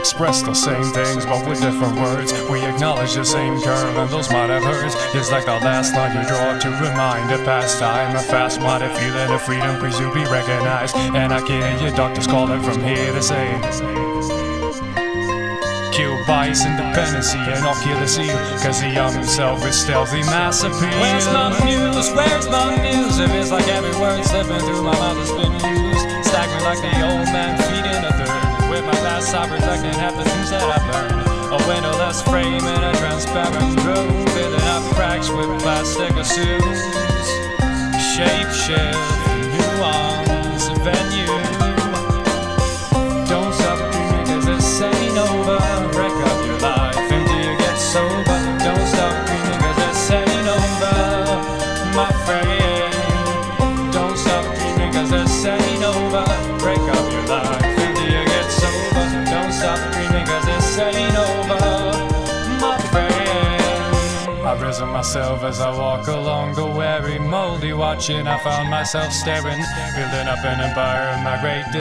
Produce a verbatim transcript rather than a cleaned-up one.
express the same things, but with different words. We acknowledge the same curve, and those might have hurts. It's like the last line you draw to remind a past time. A fast-minded feeling of freedom, please you be recognized. And I can hear your doctors calling from here to say, kill bias, independency, and I'll kill the seal, cause the young himself is stealthy mass appeal. Where's my muse? Where's my muse? If it's like every word slipping through my mouth has been used, staggering like the old man feeding a third. With my past I reflecting half the things that I've learned. A windowless frame in a transparent room, filling up cracks with plastic assumes. Shape shift, nuance, venue. Don't stop dreaming cause this ain't over. Break up your life until you get sober. Don't stop dreaming cause this ain't over, my friend. Don't stop dreaming cause this ain't over. Break up your life until you get sober. Don't stop dreaming cause this ain't over, my friend. I've risen myself as I walk along the weary, moldy watching. I found myself staring, building up an empire of my great